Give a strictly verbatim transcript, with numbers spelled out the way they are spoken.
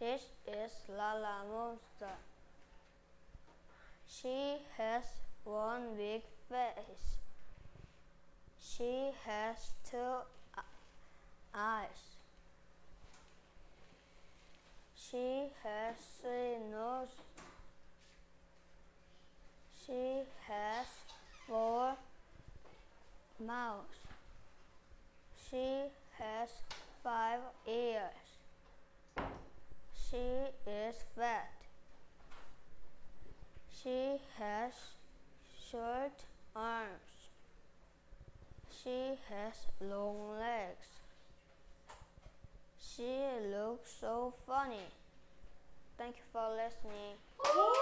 This is Lala Monster. She has one big face. She has two eyes. She has three noses. She has four mouths. She has five ears. She is fat. She has short arms. She has long legs. She looks so funny. Thank you for listening.